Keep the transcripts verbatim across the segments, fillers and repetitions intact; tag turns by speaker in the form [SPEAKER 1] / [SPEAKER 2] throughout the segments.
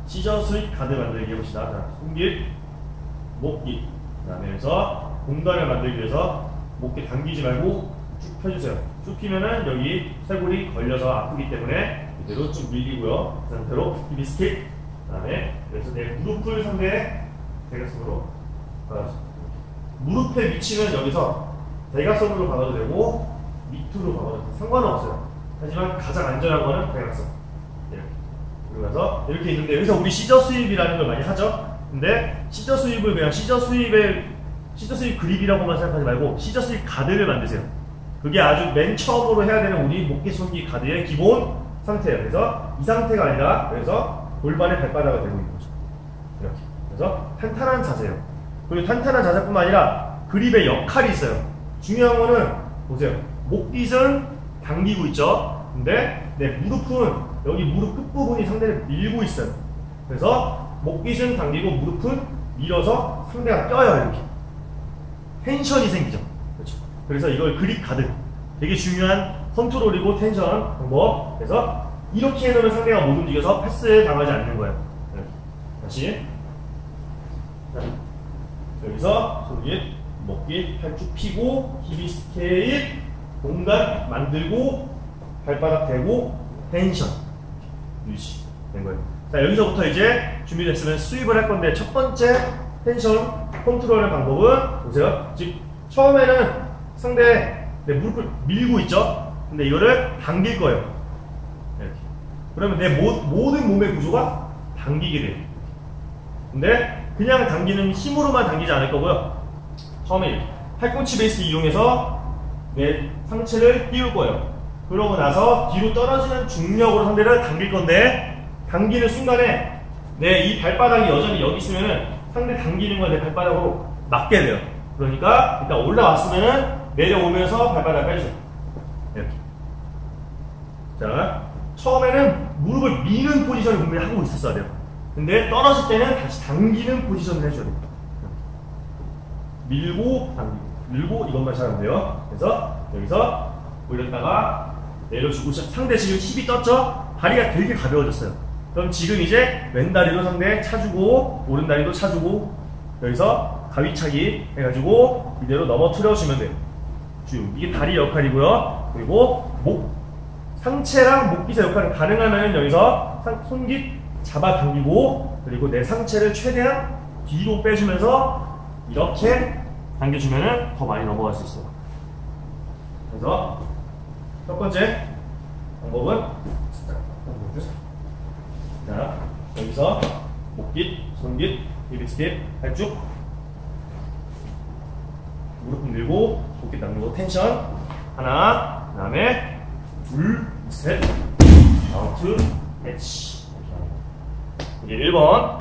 [SPEAKER 1] 시저 스윗 가드 만들기 해봅시다. 자, 손길, 목기. 그 다음에 여기서 공간을 만들기 위해서 목기 당기지 말고 쭉 펴주세요. 쭉 피면은 여기 쇄골이 걸려서 아프기 때문에 이대로 쭉 밀리고요. 그 상태로 힙 스킵. 그 다음에 그래서 내 무릎을 상대의 대각선으로 박아주세요. 무릎의 위치는 여기서 대각선으로 박아도 되고 밑으로 박아도 돼도 상관없어요. 하지만 가장 안전한 거는 대각선. 이렇게. 그러면서 이렇게 있는데 여기서 우리 시저 스윕이라는 걸 많이 하죠. 근데 시저 스윕을 그냥 시저 스윕의 시저 스윕 그립이라고만 생각하지 말고 시저 스윕 가드를 만드세요. 그게 아주 맨 처음으로 해야 되는 우리 목기 손기 가드의 기본 상태예요. 그래서 이 상태가 아니라 그래서 골반의 발바닥을 대고 있는 거죠. 이렇게. 그래서 탄탄한 자세예요. 그리고 탄탄한 자세뿐만 아니라 그립의 역할이 있어요. 중요한 거는 보세요. 목깃은 당기고 있죠. 근데 내 무릎은 여기 무릎 끝부분이 상대를 밀고 있어요. 그래서 목깃은 당기고 무릎은 밀어서 상대가 껴요. 이렇게 텐션이 생기죠. 그렇죠. 그래서 이걸 그립 가드 되게 중요한 컨트롤이고 텐션 방법. 그래서 이렇게 해놓으면 상대가 못 움직여서 패스에 당하지 않는 거예요. 이렇게. 다시 자, 여기서 손길, 목깃, 팔 쭉 피고 힙 스케일, 공간 만들고 발바닥 대고 텐션 유지 된 거예요. 자, 여기서부터 이제 준비됐으면 스윕을 할 건데 첫 번째 텐션 컨트롤의 방법은 보세요. 지금 처음에는 상대 내 무릎을 밀고 있죠. 근데 이거를 당길 거예요. 이렇게. 그러면 내 모, 모든 몸의 구조가 당기게 돼요. 근데 그냥 당기는 힘으로만 당기지 않을 거고요. 처음에 이렇게 팔꿈치 베이스 이용해서 내 상체를 띄울 거예요. 그러고 나서 뒤로 떨어지는 중력으로 상대를 당길 건데 당기는 순간에 내 이 발바닥이 여전히 여기 있으면은 상대 당기는 걸 내 발바닥으로 맞게 돼요. 그러니까 일단 올라왔으면은 내려오면서 발바닥 빼주세요. 이렇게. 자, 처음에는 무릎을 미는 포지션을 분명히 하고 있었어야 돼요. 근데 떨어질 때는 다시 당기는 포지션을 해줘야 돼요. 밀고 당기고 밀고 이것만 잘하면 돼요. 그래서 여기서 올렸다가 내려주고 상대 지금 힙이 떴죠? 다리가 되게 가벼워졌어요. 그럼 지금 이제 왼다리도 상대 차주고 오른다리도 차주고 여기서 가위차기 해가지고 이대로 넘어뜨려 주면 돼요. 쭉 이게 다리 역할이고요. 그리고 목 상체랑 목깃의 역할은 가능하면 여기서 상, 손깃 잡아당기고 그리고 내 상체를 최대한 뒤로 빼주면서 이렇게 당겨주면 더 많이 넘어갈 수 있어요. 그래서 첫 번째 방법은 자, 여기서 목깃, 손깃, 힙 스킵, 팔쭉 무릎 밀고 목깃 당기고 텐션 하나, 그 다음에 둘, 셋, 아웃, 해치 이제 일 번.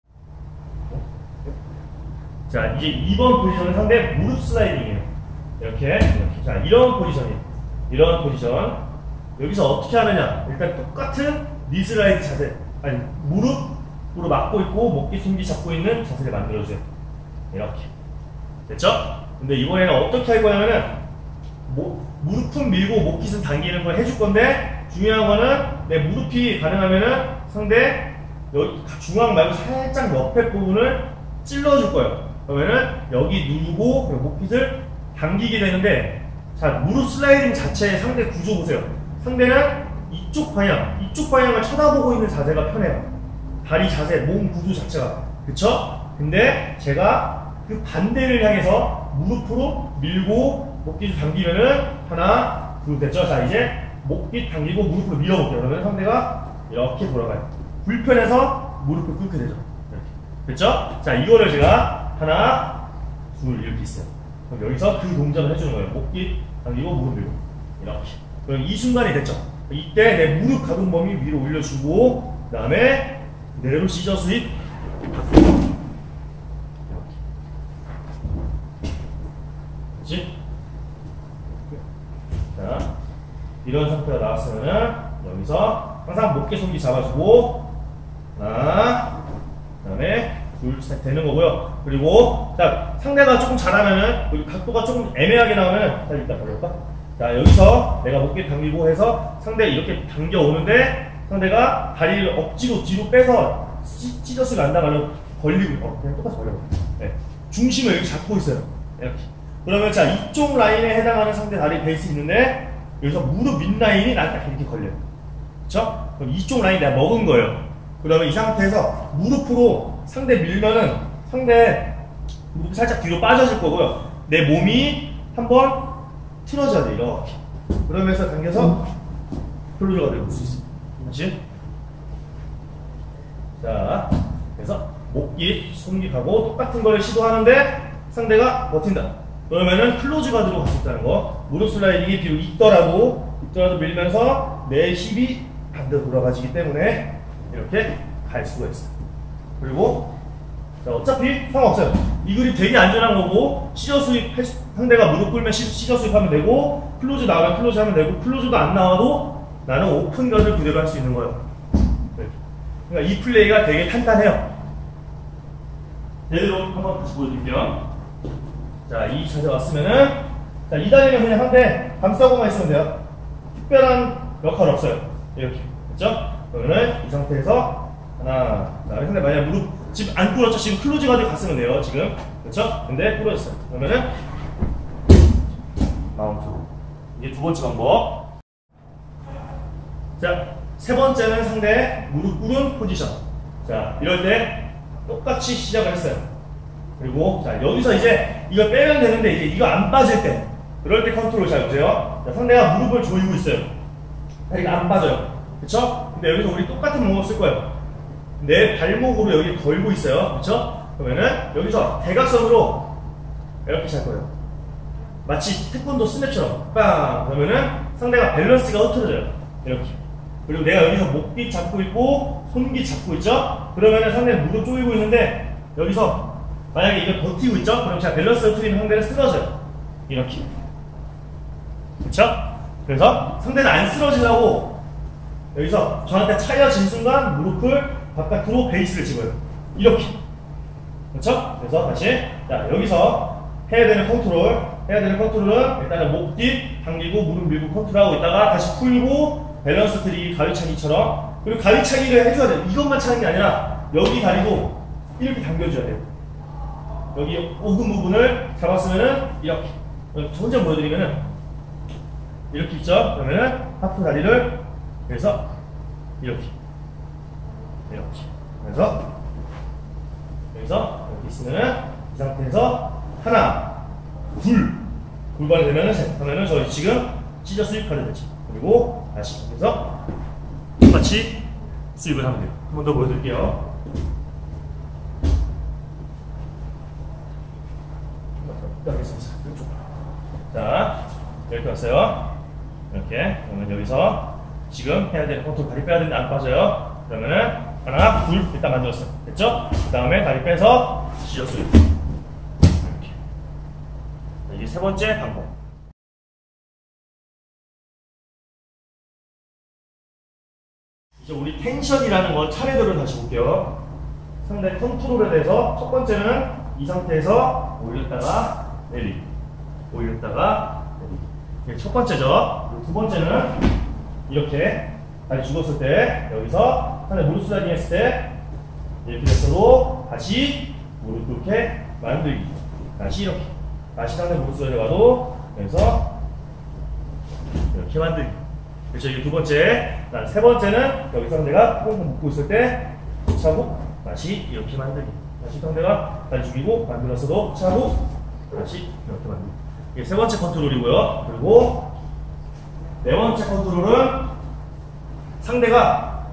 [SPEAKER 1] 자, 이제 이 번 포지션은 상대 무릎 슬라이딩이에요. 이렇게, 이렇게. 자, 이런 포지션이에요. 이런 포지션. 여기서 어떻게 하느냐? 일단 똑같은 니 슬라이드 자세. 아니, 무릎으로 막고 있고, 목기, 숨기 잡고 있는 자세를 만들어주세요. 이렇게. 됐죠? 근데 이번에는 어떻게 할 거냐면은, 모, 무릎은 밀고, 목깃은 당기는 걸 해줄 건데, 중요한 거는 내 무릎이 가능하면은 상대 여기 중앙 말고 살짝 옆에 부분을 찔러줄 거예요. 그러면은 여기 누르고 목깃을 당기게 되는데, 자, 무릎 슬라이딩 자체의 상대 구조 보세요. 상대는 이쪽 방향, 이쪽 방향을 쳐다보고 있는 자세가 편해요. 다리 자세, 몸 구조 자체가. 그쵸? 근데 제가 그 반대를 향해서 무릎으로 밀고 목깃을 당기면은 하나, 둘, 됐죠? 자, 이제 목깃 당기고 무릎으로 밀어볼게요. 그러면 상대가 이렇게 돌아가요. 불편해서 무릎을 꿇게 되죠. 이렇게. 됐죠? 자, 이거를 제가 하나, 둘 이렇게 있어요. 그럼 여기서 그 동작을 해주는 거예요. 목깃 당기고 무릎 밀고 이렇게. 그럼 이 순간이 됐죠. 이때 내 무릎 가동 범위 위로 올려주고 그 다음에 그대로 시저 스윕 이렇게. 그렇지? 자, 이런 상태가 나왔으면은 여기서 항상 목깨 손기 잡아주고 하나, 그 다음에 둘, 셋 되는 거고요. 그리고 자, 상대가 조금 잘하면은 그리고 각도가 조금 애매하게 나오면 자, 일단 봐볼까? 자, 여기서 내가 목깨 당기고 해서 상대 이렇게 당겨 오는데 상대가 다리를 억지로 뒤로 빼서 찢어 수입 안 나가면 걸리고, 어, 그냥 똑같이 걸려. 네. 중심을 이렇게 잡고 있어요. 이렇게. 그러면 자, 이쪽 라인에 해당하는 상대 다리 베이스 있는데, 여기서 무릎 밑라인이 난 딱 이렇게 걸려요. 그쵸? 그럼 이쪽 라인 내가 먹은 거예요. 그러면 이 상태에서 무릎으로 상대 밀면은 상대 무릎이 살짝 뒤로 빠져질 거고요. 내 몸이 한번 틀어져야 돼, 이렇게. 그러면서 당겨서 클로즈가 될 수 있어요. 다시. 자, 그래서 목깃, 손깃하고 똑같은 걸 시도하는데 상대가 버틴다. 그러면은 클로즈 가드로 갈 수 있다는 거. 무릎 슬라이딩이 비록 있더라도, 있더라도 밀면서 내 힙이 반대로 돌아가지기 때문에 이렇게 갈 수가 있어요. 그리고 자, 어차피 상관없어요. 이 그립 되게 안전한 거고, 시저 수입, 상대가 무릎 꿇면 시, 시저 수입하면 되고, 클로즈 나오면 클로즈 하면 되고, 클로즈도 안 나와도 나는 오픈 가드를 그대로 할 수 있는 거예요. 그러니까 이 플레이가 되게 탄탄해요. 제대로 한번 다시 보여드릴게요. 자, 이 자세 왔으면은, 자, 이 다리는 그냥 한대 감싸고만 있으면 돼요. 특별한 역할 없어요. 이렇게. 그렇죠? 그러면은 이 상태에서 하나, 자, 근데 만약 무릎 지금 안 꿇었죠? 지금 클로즈 가드 갔으면 돼요. 지금. 그렇죠? 근데 꿇어졌어요. 그러면은 마운트. 이게 두 번째 방법. 자, 세 번째는 상대 무릎 꿇은 포지션. 자, 이럴 때 똑같이 시작을 했어요. 그리고 자, 여기서 이제 이거 빼면 되는데 이제 이거 안 빠질 때, 그럴 때 컨트롤 잘 보세요. 자, 상대가 무릎을 조이고 있어요. 다리가 안 빠져요. 그쵸? 근데 여기서 우리 똑같은 방법 쓸 거예요. 내 발목으로 여기 걸고 있어요. 그쵸? 그러면은 여기서 대각선으로 이렇게 잘 거예요. 마치 태권도 스냅처럼 빵! 그러면은 상대가 밸런스가 흐트러져요. 이렇게. 그리고 내가 여기서 목깃 잡고 있고 손깃 잡고 있죠? 그러면은 상대 무릎 조이고 있는데 여기서 만약에 이걸 버티고 있죠? 그럼 제가 밸런스 흐트리면 상대는 쓰러져요. 이렇게. 그쵸? 그래서 상대는 안 쓰러지려고 여기서 저한테 차려진 순간 무릎을 바깥으로 베이스를 집어요. 이렇게. 그렇죠? 그래서 다시 자, 여기서 해야 되는 컨트롤 해야 되는 컨트롤은 일단은 목 뒤 당기고 무릎 밀고 컨트롤하고 있다가 다시 풀고 밸런스 트리기 가위차기처럼, 그리고 가위차기를 해줘야 돼요. 이것만 차는 게 아니라 여기 다리도 이렇게 당겨줘야 돼요. 여기 오금 부분을 잡았으면은 이렇게. 저 혼자 보여드리면은 이렇게 있죠? 그러면은 하프 다리를 그래서 이렇게 이렇게 그래서 여기서 이렇게 있으면은 이 상태에서 하나 둘 골반이 되면은 셋 하면은 저희 지금 시저 스윕 카드 되지. 그리고 다시 그래서 똑같이 스윕을 하면 돼요. 한 번 더 보여드릴게요. 자, 이렇게 왔어요. 이렇게. 그러면 여기서 지금 해야 되는 컨트롤, 다리 빼야 되는데 안 빠져요. 그러면은 하나, 둘, 일단 만들었어요. 됐죠? 그 다음에 다리 빼서 시저 스윕. 이렇게. 이게 세 번째 방법. 이제 우리 텐션이라는 거 차례대로 다시 볼게요. 상대 컨트롤에 대해서 첫 번째는 이 상태에서 올렸다가 내리기, 올렸다가 내리기. 이게 첫 번째죠. 두 번째는 이렇게 다리 죽었을 때 여기서 상대 무릎 슬라이딩 했을 때 이렇게 됐어도 다시 무릎 이렇게 만들기, 다시 이렇게, 다시 상대 무릎 슬라이딩 가도 여기서 이렇게 만들기. 그렇죠. 이게 두 번째. 세 번째는 여기 상대가 꽁꽁 묶고 있을 때 차고 다시 이렇게 만들기. 다시 상대가 다리 죽이고 만들었어도 차고 다시 이렇게 만들기. 이게 세 번째 컨트롤이고요. 그리고 네 번째 컨트롤은 상대가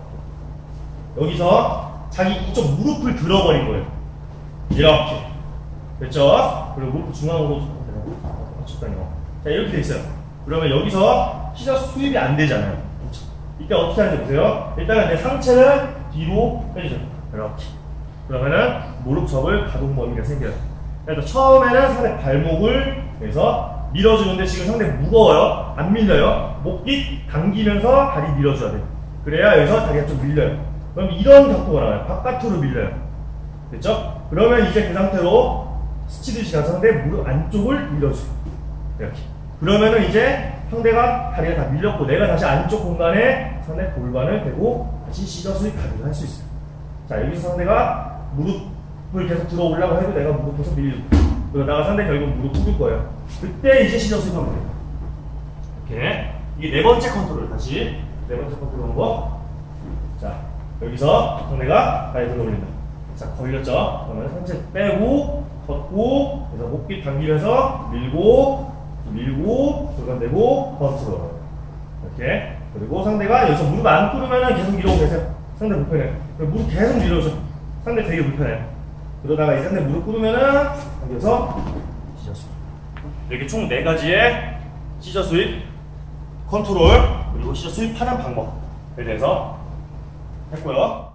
[SPEAKER 1] 여기서 자기 이쪽 무릎을 들어버린 거예요. 이렇게. 됐죠? 그리고 무릎 중앙으로 적당해요. 자, 이렇게 돼 있어요. 그러면 여기서 시저 수입이 안 되잖아요. 이때 어떻게 하는지 보세요. 일단은 내 상체를 뒤로 빼주세요. 이렇게. 그러면은 무릎접을 가동 범위가 생겨요. 그래서 처음에는 상대 발목을 그래서 밀어주는데 지금 상대 무거워요. 안 밀려요. 목깃 당기면서 다리 밀어줘야 돼요. 그래야 여기서 다리가 좀 밀려요. 그럼 이런 각도가 나와요. 바깥으로 밀려요. 됐죠? 그러면 이제 그 상태로 스치듯이 가서 상대 무릎 안쪽을 밀어줘요. 이렇게. 그러면은 이제 상대가 다리가 다 밀렸고 내가 다시 안쪽 공간에 상대 골반을 대고 다시 시저 스윕 가드를 할 수 있어요. 자, 여기서 상대가 무릎을 계속 들어 올라고 해도 내가 무릎 계속 밀리고, 그러다가 상대 결국 무릎 꿇을 거예요. 그때 이제 시저 수입하면 돼요. 이렇게. 이게 네 번째 컨트롤. 다시 네 번째 컨트롤 하는 거. 자, 여기서 상대가 다리 들어 올린다. 자, 걸렸죠? 그러면 상체 빼고 걷고, 그래서 목깃 당기면서 밀고 밀고 돌아내고 컨트롤. 이렇게. 그리고 상대가 여기서 무릎 안 꿇으면 계속 이러고 계세요. 상대 불편해요. 무릎 계속 밀어줘. 상대 되게 불편해요. 그러다가 이제 상대 무릎 꿇으면은 당겨서 시저 수입. 이렇게 총 네 가지의 시저 수입 컨트롤 그리고 시저 수입하는 방법에 대해서 했고요.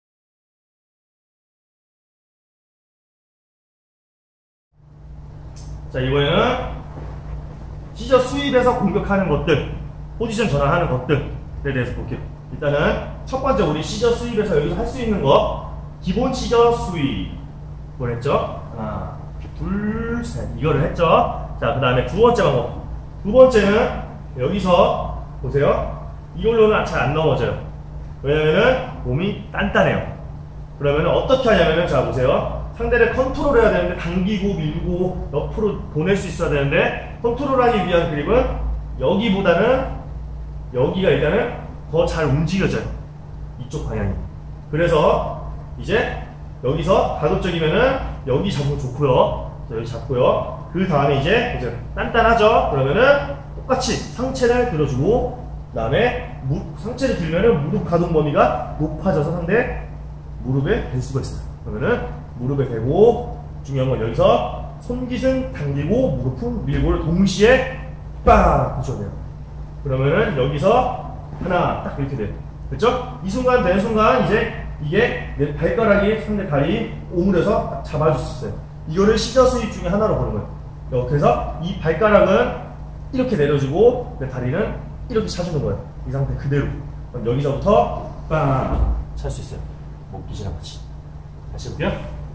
[SPEAKER 1] 자, 이번에는 시저 수입에서 공격하는 것들, 포지션 전환하는 것들에 대해서 볼게요. 일단은 첫 번째 우리 시저 수입에서 여기서 할 수 있는 거 기본 시저 수입 이걸 했죠? 하나, 둘, 셋 이거를 했죠? 자, 그 다음에 두 번째 방법. 두 번째는 여기서 보세요. 이걸로는 잘 안 넘어져요. 왜냐면은 몸이 단단해요. 그러면 어떻게 하냐면은 자 보세요. 상대를 컨트롤 해야 되는데 당기고 밀고 옆으로 보낼 수 있어야 되는데 컨트롤하기 위한 그립은 여기보다는 여기가 일단은 더 잘 움직여져요. 이쪽 방향이. 그래서 이제 여기서 가급적이면은 여기 잡으면 좋고요. 여기 잡고요. 그 다음에 이제 보세요. 단단하죠? 그러면은 똑같이 상체를 들어주고 그 다음에 상체를 들면은 무릎 가동 범위가 높아져서 상대 무릎에 댈 수가 있어요. 그러면은 무릎에 대고 중요한 건 여기서 손깃은 당기고 무릎은 밀고를 동시에 빵 붙여야 돼요. 그러면은 여기서 하나 딱 이렇게 돼요. 됐죠? 이 순간 되는 순간 이제 이게 내 발가락이 상대 다리 오므려서 딱 잡아줄 수 있어요. 이거를 시저 수입 중에 하나로 보는 거예요. 그래서 이 발가락은 이렇게 내려주고 내 다리는 이렇게 차주는 거예요. 이 상태 그대로. 그럼 여기서부터 빵 찰 수 있어요. 목깃이랑 같이. 다시 해볼게요.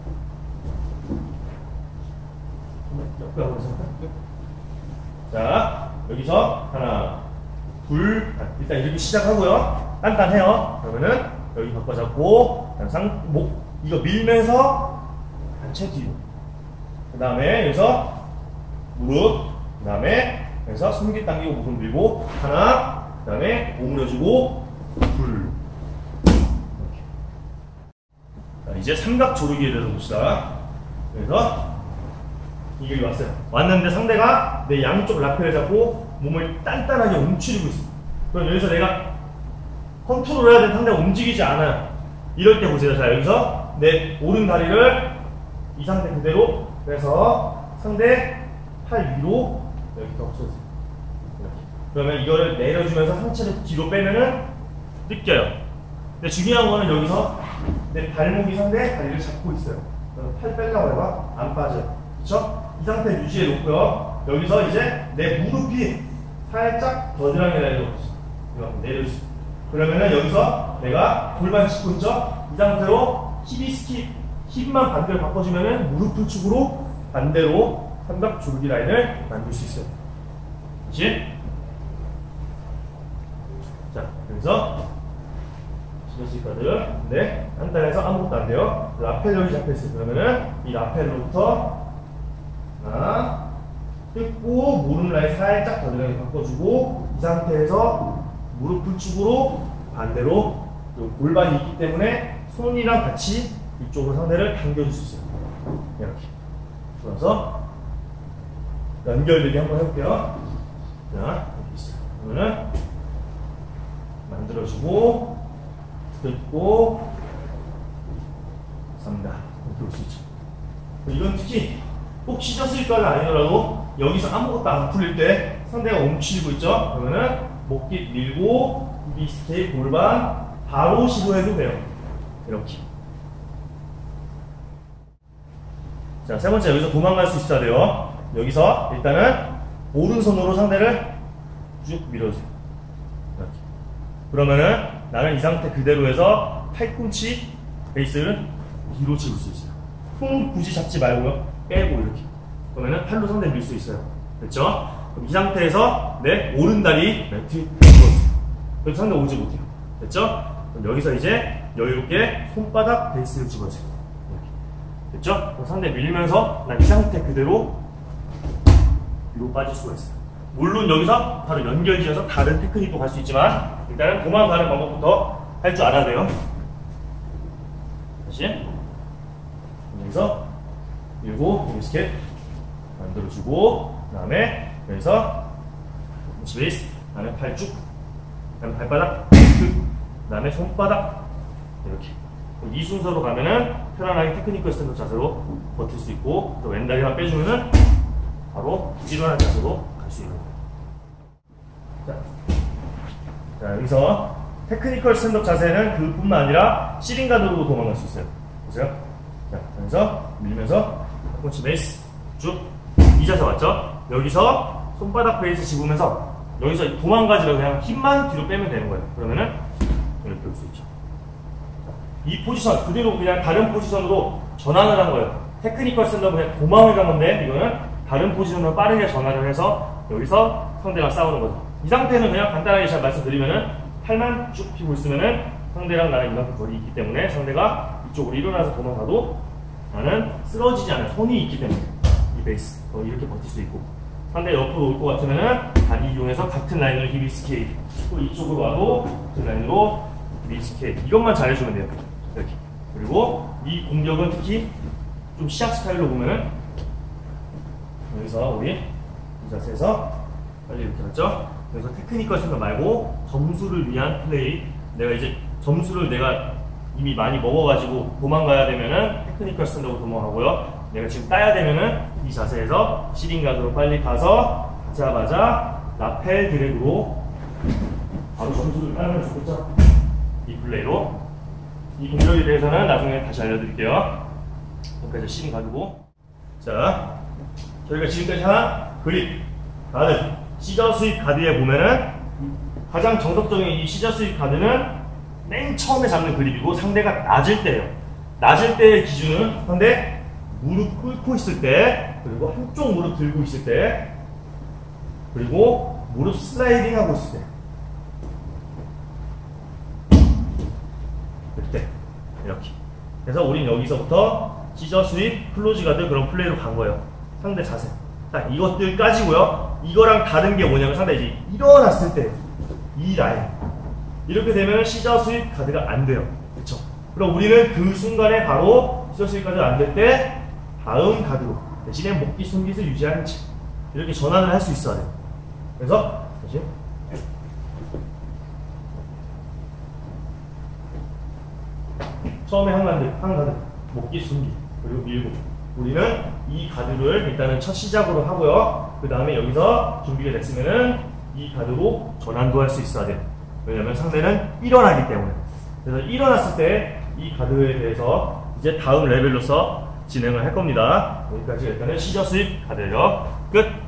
[SPEAKER 1] 자, 여기서 하나, 둘, 일단 이렇게 시작하고요. 단단해요. 그러면은 여기 바꿔 잡고, 상, 목, 이거 밀면서 단체 뒤로. 그 다음에 여기서 무릎, 그 다음에 여기서 손깃 당기고 무릎 밀고, 하나, 그 다음에 오므려주고, 둘. 이렇게. 자, 이제 삼각 조르기에 대해서 봅시다. 그래서 이게 왔어요. 왔는데 상대가 내 양쪽 라펠을 잡고 몸을 단단하게 움츠리고 있어. 그럼 여기서 내가 컨트롤 해야 되는 상대가 움직이지 않아요. 이럴 때 보세요. 자, 여기서 내 오른 다리를 이 상태 그대로 그래서 상대 팔 위로 이렇게 덮쳐주세요. 이렇게. 그러면 이거를 내려주면서 상체를 뒤로 빼면은 느껴요. 근데 중요한 거는 여기서 내 발목이 상대 다리를 잡고 있어요. 팔 빼려고 해봐. 안 빠져요. 그쵸? 이 상태 유지해 놓고요. 여기서 이제 내 무릎이 살짝 겨드랑이 내려주세요. 내려주세요. 그러면은 여기서 내가 골반 짚고 있죠? 이 상태로 힙이 스킵, 힙만 반대로 바꿔주면은 무릎 풀축으로 반대로 삼각 조르기 라인을 만들 수 있어요. 다시. 자, 여기서 시저 수입 카드. 근데 단단해서 아무것도 안 돼요. 라펠 여기 잡혀있어요. 그러면은 이 라펠로부터 하나 뜯고 무릎 라인 살짝 겨드랑이 바꿔주고 이 상태에서 무릎 풀축으로 반대로 골반이 있기 때문에 손이랑 같이 이쪽으로 상대를 당겨줄 수 있어요. 이렇게. 그래서 연결되기 한번 해볼게요. 자, 이렇게 있어요. 그러면은 만들어주고 뜯고 삽니다. 이렇게 올 수 있죠. 이건 특히 꼭 시저 수입까지 아니더라도 여기서 아무것도 안 풀릴 때 상대가 움츠리고 있죠. 그러면은 목깃 밀고 비스케이 골반 바로 시도해도 돼요. 이렇게. 자, 세 번째 여기서 도망갈 수 있어야 돼요. 여기서 일단은 오른손으로 상대를 쭉 밀어주세요. 이렇게. 그러면은 나는 이 상태 그대로 해서 팔꿈치 베이스를 뒤로 찍을 수 있어요. 손 굳이 잡지 말고요. 빼고 이렇게. 그러면은 팔로 상대 밀 수 있어요. 됐죠? 그럼 이 상태에서 내 오른다리 매트에 들어주세요. 그럼 상대 오지 못해요. 됐죠? 그럼 여기서 이제 여유롭게 손바닥 베이스를 집어주세요. 이렇게. 됐죠? 그럼 상대 밀면서 난 이 상태 그대로 뒤로 빠질 수가 있어요. 물론 여기서 바로 연결지어서 다른 테크닉도 갈 수 있지만 일단은 도망가는 방법부터 할 줄 알아야 돼요. 다시 여기서 밀고 여기 스텝 만들어주고 그 다음에 여기서 베이스 그 다음에 팔 쭉 그 다음에 발바닥 그 다음에 손바닥 이렇게 이 순서로 가면은 편안하게 테크니컬 스탠드 자세로 버틸 수 있고 또 왼다리만 빼주면은 바로 일어난 자세로 갈 수 있는 거예요. 자, 자 여기서 테크니컬 스탠드업 자세는 그뿐만 아니라 시링가드로도 도망갈 수 있어요. 보세요. 자, 여기서 밀면서 팔꿈치 베이스 쭉 이 자세 왔죠? 여기서 손바닥 베이스 집으면서 여기서 도망가지라고 그냥 힘만 뒤로 빼면 되는 거예요. 그러면은 이렇게 올 수 있죠. 이 포지션 그대로 그냥 다른 포지션으로 전환을 한 거예요. 테크니컬 스탠드업은 그냥 도망을 간 건데 이거는 다른 포지션으로 빠르게 전환을 해서 여기서 상대랑 싸우는 거죠. 이 상태는 그냥 간단하게 잘 말씀드리면은 팔만 쭉 펴고 있으면은 상대랑 나랑 이만큼 거리 있기 때문에 상대가 이쪽으로 일어나서 도망가도 나는 쓰러지지 않아요. 손이 있기 때문에 이 베이스 어, 이렇게 버틸 수 있고 상대 옆으로 올 것 같으면은 다리 이용해서 같은 라인으로 힙 스케이트 또 이쪽으로 와도 같은 라인으로 힙 스케이트 이것만 잘해주면 돼요. 이렇게. 그리고 이 공격은 특히 좀 시작 스타일로 보면은 여기서 우리 이 자세에서 빨리 이렇게 갔죠? 그래서 테크니컬 생각 말고 점수를 위한 플레이 내가 이제 점수를 내가 이미 많이 먹어가지고 도망가야 되면은 테크니컬 스탠드로 도망가고요. 내가 지금 따야 되면은 이 자세에서 시링가드로 빨리 가서 가자마자 라펠 드래그로 바로 점수를 따면 좋겠죠? 이 플레이로 이 공격에 대해서는 나중에 다시 알려드릴게요. 여기까지 시링가드고 자 저희가 지금까지 한 그립, 가드, 시저 스윕 가드에 보면은 가장 정석적인 이 시저 스윕 가드는 맨 처음에 잡는 그립이고 상대가 낮을 때예요. 낮을 때의 기준은 상대 무릎 꿇고 있을 때 그리고 한쪽 무릎 들고 있을 때 그리고 무릎 슬라이딩 하고 있을 때 이때 이렇게 그래서 우린 여기서부터 시저 스윕, 클로즈 가드 그런 플레이로 간 거예요. 상대 자세 딱 이것들까지고요. 이거랑 다른 게 뭐냐면 상대 이제 일어났을 때 이 라인 이렇게 되면 시저 스윕 가드가 안 돼요. 그렇죠? 그럼 우리는 그 순간에 바로 시저 스윕 가드가 안 될 때 다음 가드로 대신에 목기 손깃을 유지하는 채 이렇게 전환을 할 수 있어야 돼요. 그래서 다시 처음에 한 가드, 한 가드 목기 손깃 그리고 밀고 우리는 이 가드를 일단은 첫 시작으로 하고요. 그 다음에 여기서 준비가 됐으면은 이 가드로 전환도 할 수 있어야 돼요. 왜냐면 상대는 일어나기 때문에. 그래서 일어났을 때 이 가드에 대해서 이제 다음 레벨로서 진행을 할 겁니다. 여기까지 일단은 시저 스윕 가드예요. 끝!